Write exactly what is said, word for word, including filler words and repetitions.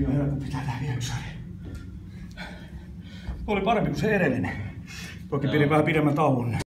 on helppo pitää tää vielä yksi sarja. Oli parempi kuin se edellinen. Toki pidin vähän pidemmän tauon.